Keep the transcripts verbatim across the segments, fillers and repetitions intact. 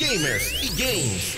gamers e games.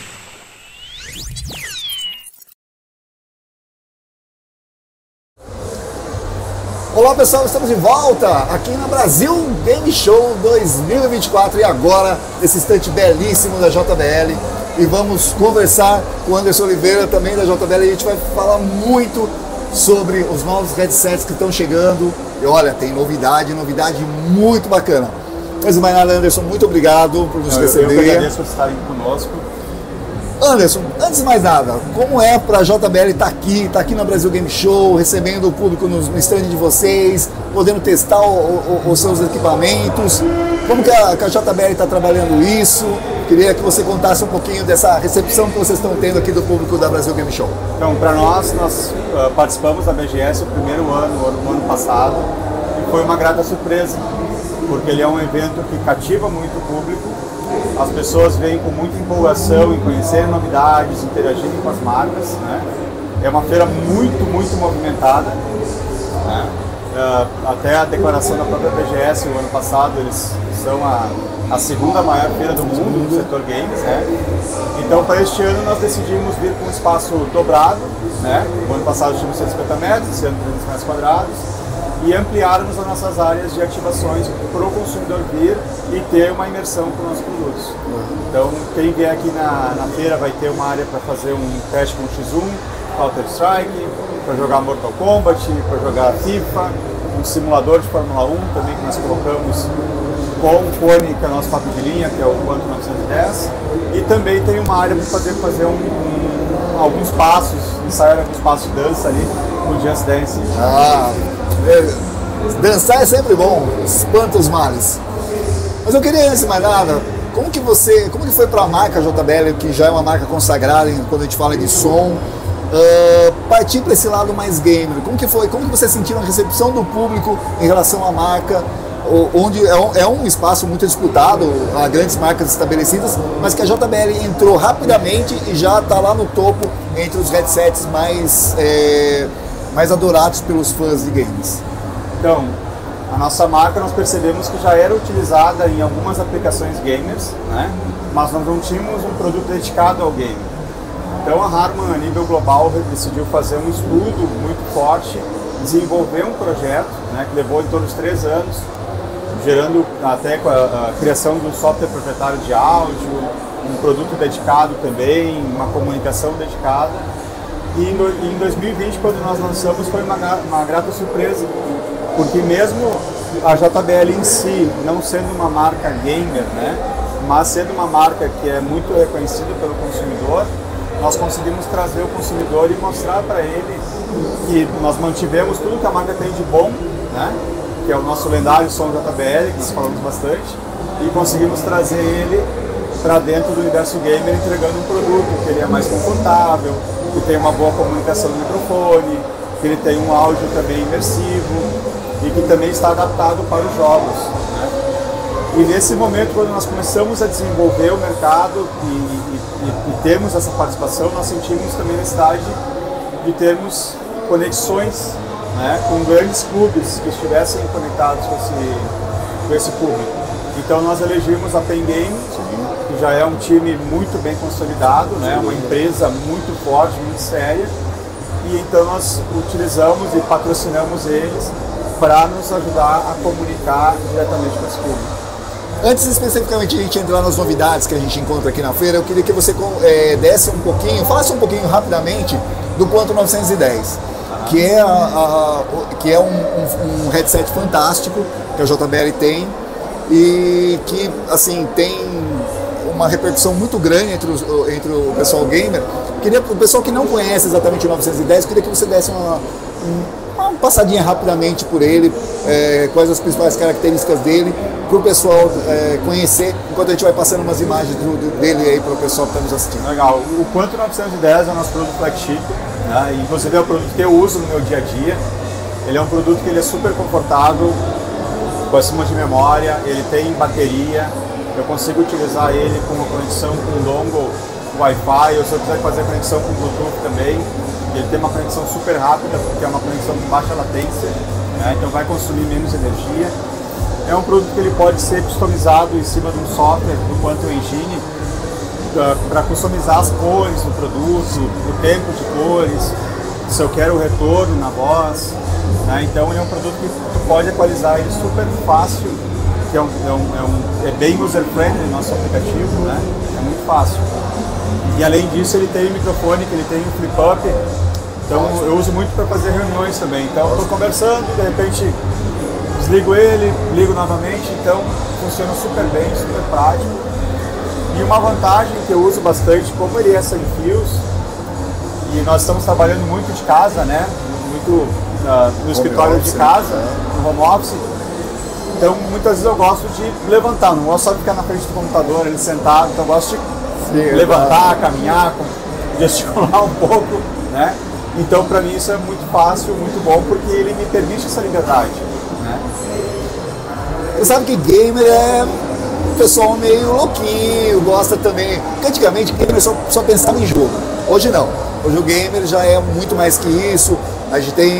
Olá pessoal, estamos de volta aqui na Brasil Game Show dois mil e vinte e quatro e agora esse estante belíssimo da J B L e vamos conversar com o Anderson Oliveira também da J B L e a gente vai falar muito sobre os novos headsets que estão chegando e olha, tem novidade, novidade muito bacana. Mas mais nada, Anderson, muito obrigado por nos eu, receber. Eu que agradeço por estarem conosco. Anderson, antes de mais nada, como é para a J B L estar aqui, estar aqui na Brasil Game Show, recebendo o público no, no stand de vocês, podendo testar o, o, os seus equipamentos? Como que a, que a J B L está trabalhando isso? Queria que você contasse um pouquinho dessa recepção que vocês estão tendo aqui do público da Brasil Game Show. Então, para nós, nós uh, participamos da B G S o primeiro ano, o ano passado, e foi uma grata surpresa, porque ele é um evento que cativa muito o público. As pessoas vêm com muita empolgação em conhecer novidades, interagirem com as marcas, né? É uma feira muito, muito movimentada, né? Uh, até a declaração da própria B G S, o ano passado, eles são a, a segunda maior feira do mundo no setor games, né? Então, para este ano, nós decidimos vir com um espaço dobrado, né? O ano passado tínhamos cento e cinquenta metros, esse ano trezentos metros quadrados, e ampliarmos as nossas áreas de ativações para o consumidor vir e ter uma imersão com nossos produtos. Então, quem vier aqui na, na feira vai ter uma área para fazer um teste com o X um, Counter-Strike, para jogar Mortal Kombat, para jogar FIFA, um simulador de Fórmula um também que nós colocamos com o fone, que é o nosso papo de linha, que é o Quantum novecentos e dez, e também tem uma área para fazer, fazer um, um, alguns passos, ensaiar alguns passos de dança ali no Just Dance. Ah, dançar é sempre bom, espanta os males. Mas eu queria, antes de mais nada, como que você, como que foi para a marca J B L, que já é uma marca consagrada em, quando a gente fala de som, uh, partir para esse lado mais gamer? Como que foi, como que você sentiu a recepção do público em relação à marca, onde é um, é um espaço muito disputado, há grandes marcas estabelecidas, mas que a J B L entrou rapidamente e já está lá no topo entre os headsets mais... É, mais adorados pelos fãs de games? Então, a nossa marca nós percebemos que já era utilizada em algumas aplicações gamers, né? Mas nós não tínhamos um produto dedicado ao game. Então a Harman, a nível global, decidiu fazer um estudo muito forte, desenvolver um projeto, né, que levou em torno de três anos, gerando até a, a criação de um software proprietário de áudio, um produto dedicado também, uma comunicação dedicada. E em dois mil e vinte, quando nós lançamos, foi uma, uma grata surpresa, porque mesmo a J B L em si, não sendo uma marca gamer, né, mas sendo uma marca que é muito reconhecida pelo consumidor, nós conseguimos trazer o consumidor e mostrar para ele que nós mantivemos tudo que a marca tem de bom, né, que é o nosso lendário som J B L, que nós falamos bastante, e conseguimos trazer ele para dentro do universo gamer, entregando um produto que ele é mais confortável, que tem uma boa comunicação no microfone, que ele tem um áudio também imersivo e que também está adaptado para os jogos, né? E nesse momento, quando nós começamos a desenvolver o mercado e, e, e, e termos essa participação, nós sentimos também a necessidade de termos conexões, né, com grandes clubes que estivessem conectados com esse, com esse público. Então nós elegimos a Pen Game, que já é um time muito bem consolidado, né? Uma empresa muito forte, muito séria, e então nós utilizamos e patrocinamos eles para nos ajudar a comunicar diretamente com esse público. Antes especificamente de a gente entrar nas novidades que a gente encontra aqui na feira, eu queria que você é, desse um pouquinho, falasse um pouquinho rapidamente do Quantum novecentos e dez, que é, a, a, que é um, um, um headset fantástico que a J B L tem, e que assim tem uma repercussão muito grande entre, os, entre o pessoal gamer. Queria, o pessoal que não conhece exatamente o novecentos e dez, queria que você desse uma, uma passadinha rapidamente por ele, é, quais as principais características dele, para o pessoal é, conhecer, enquanto a gente vai passando umas imagens do, do, dele aí para o pessoal que está nos assistindo. Legal, o Quantum novecentos e dez é o nosso produto flagship, né? Inclusive é o produto que eu uso no meu dia a dia. Ele é um produto que ele é super confortável, com acima de memória, ele tem bateria, eu consigo utilizar ele com uma conexão com dongle Wi-Fi, ou se eu quiser fazer conexão com Bluetooth também, ele tem uma conexão super rápida, porque é uma conexão de baixa latência, né? Então vai consumir menos energia. É um produto que ele pode ser customizado em cima de um software do Quantum Engine, para customizar as cores do produto, o tempo de cores, se eu quero o retorno na voz, né? Então ele é um produto que tu pode equalizar ele super fácil, que é, um, é, um, é, um, é bem user-friendly nosso aplicativo, né? É muito fácil. E além disso ele tem o microfone, que ele tem um flip-up, então eu uso muito para fazer reuniões também. Então eu estou conversando, de repente desligo ele, ligo novamente, então funciona super bem, super prático. E uma vantagem que eu uso bastante, como ele é sem fios, e nós estamos trabalhando muito de casa, né? Muito uh, no escritório de casa, no home office. Então muitas vezes eu gosto de levantar, não gosto só de ficar na frente do computador, ele sentado, então eu gosto de Sim, levantar, é caminhar, gesticular um pouco, né? Então para mim isso é muito fácil, muito bom, porque ele me permite essa liberdade, né? Você sabe que gamer é um pessoal meio louquinho, gosta também. Porque antigamente gamer só, só pensava em jogo. Hoje não. Hoje o gamer já é muito mais que isso. A gente tem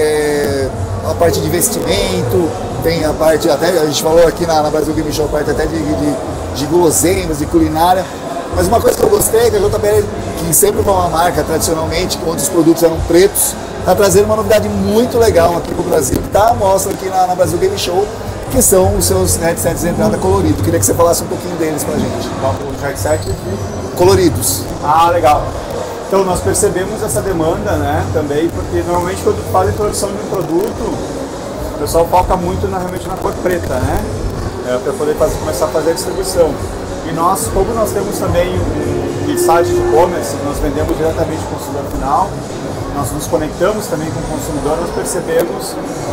é, a parte de investimento, tem a parte, até a gente falou aqui na, na Brasil Game Show, a parte até de, de, de guloseimas, de culinária. Mas uma coisa que eu gostei é que a J B L, que sempre foi uma marca tradicionalmente, onde os produtos eram pretos, está trazendo uma novidade muito legal aqui para o Brasil, que está à mostra aqui na, na Brasil Game Show, que são os seus headsets de entrada colorido. Queria que você falasse um pouquinho deles pra gente. Os headsets coloridos. Ah, legal. Então nós percebemos essa demanda, né, também, porque normalmente quando fala introdução de um produto, o pessoal foca muito na, realmente na cor preta, né, é, para poder fazer, começar a fazer a distribuição. E nós, como nós temos também um site de e-commerce, nós vendemos diretamente para o consumidor final, nós nos conectamos também com o consumidor, nós percebemos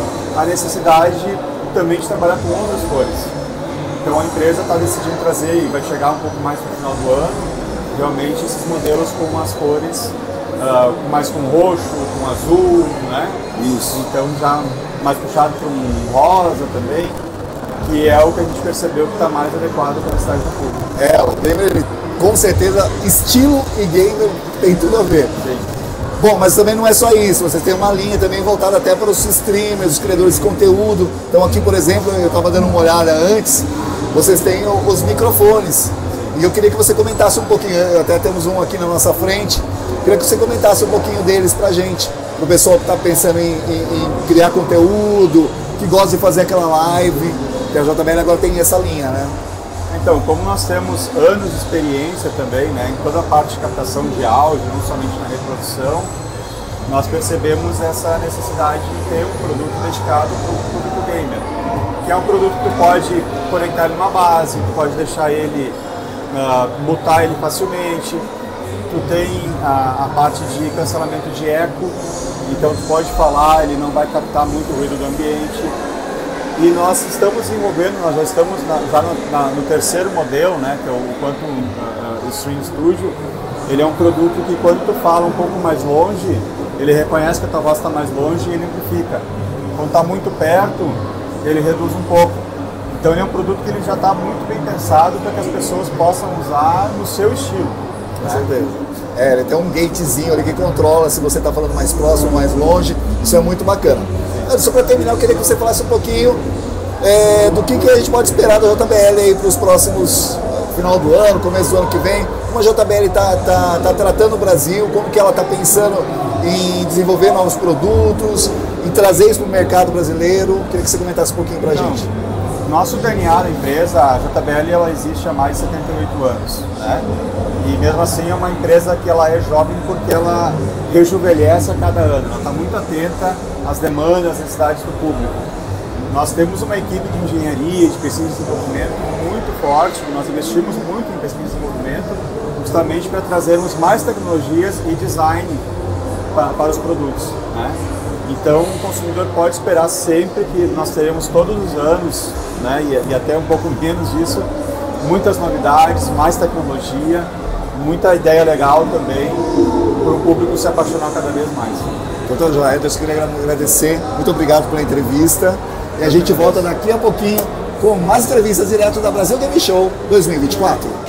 a necessidade também de trabalhar com outras cores. Então a empresa está decidindo trazer, e vai chegar um pouco mais no final do ano, realmente esses modelos com as cores, uh, mais com roxo, com azul, né? Isso. Então já mais puxado para um rosa também, que é o que a gente percebeu que está mais adequado para a cidade do público. É, o gamer, com certeza, estilo e gamer tem tudo a ver. Sim. Bom, mas também não é só isso, vocês têm uma linha também voltada até para os streamers, os criadores de conteúdo. Então aqui, por exemplo, eu estava dando uma olhada antes, vocês têm os microfones. E eu queria que você comentasse um pouquinho, até temos um aqui na nossa frente, queria que você comentasse um pouquinho deles pra gente, pro pessoal que está pensando em, em, em criar conteúdo, que gosta de fazer aquela live, que a J B L agora tem essa linha, né? Então, como nós temos anos de experiência também, né, em toda a parte de captação de áudio, não somente na reprodução, nós percebemos essa necessidade de ter um produto dedicado para o público gamer, que é um produto que tu pode conectar ele numa base, tu pode deixar ele, uh, mutar ele facilmente, tu tem a, a parte de cancelamento de eco, então tu pode falar, ele não vai captar muito ruído do ambiente. E nós estamos desenvolvendo, nós já estamos na, já no, na, no terceiro modelo, né, que é o Quantum uh, Stream Studio. Ele é um produto que quando tu fala um pouco mais longe, ele reconhece que a tua voz está mais longe e ele amplifica. Quando está muito perto, ele reduz um pouco. Então ele é um produto que ele já está muito bem pensado para que as pessoas possam usar no seu estilo. Com certeza. É, ele tem um gatezinho ali que controla se você está falando mais próximo ou mais longe. Isso é muito bacana. Só para terminar, eu queria que você falasse um pouquinho é, do que, que a gente pode esperar da J B L aí para os próximos, final do ano, começo do ano que vem. Como a J B L está tá, tá tratando o Brasil, como que ela está pensando em desenvolver novos produtos, em trazer isso para o mercado brasileiro. Eu queria que você comentasse um pouquinho para a então, gente. Nosso D N A da empresa, a J B L, ela existe há mais de setenta e oito anos, né? E mesmo assim é uma empresa que ela é jovem porque ela rejuvenesce a cada ano, ela está muito atenta às demandas, às necessidades do público. Nós temos uma equipe de engenharia, de pesquisa e desenvolvimento muito forte, nós investimos muito em pesquisa e desenvolvimento, justamente para trazermos mais tecnologias e design para, para os produtos, né? Então o consumidor pode esperar sempre que nós teremos todos os anos, né, e, e até um pouco menos disso, muitas novidades, mais tecnologia, muita ideia legal também, para o público se apaixonar cada vez mais. doutor Joel, eu queria agradecer, muito obrigado pela entrevista, e a gente volta daqui a pouquinho com mais entrevistas direto da Brasil Game Show dois mil e vinte e quatro.